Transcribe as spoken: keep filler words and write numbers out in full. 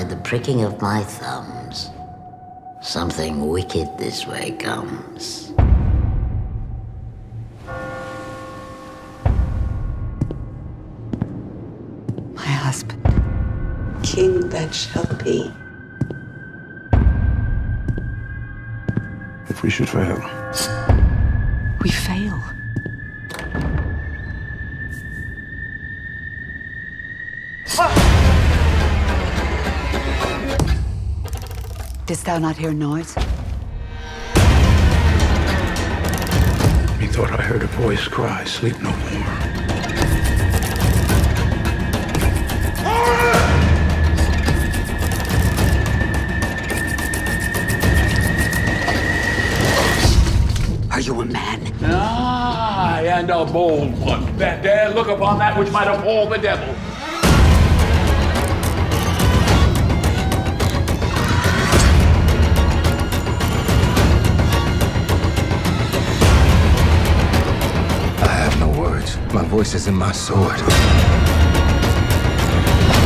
by the pricking of my thumbs, something wicked this way comes. My husband. King that shall be. If we should fail. We fail. Didst thou not hear noise? Methought I heard a voice cry, sleep no more. Are you a man? Aye, and a bold one, that dare look upon that which might appall the devil. I have no words. My voice is in my sword.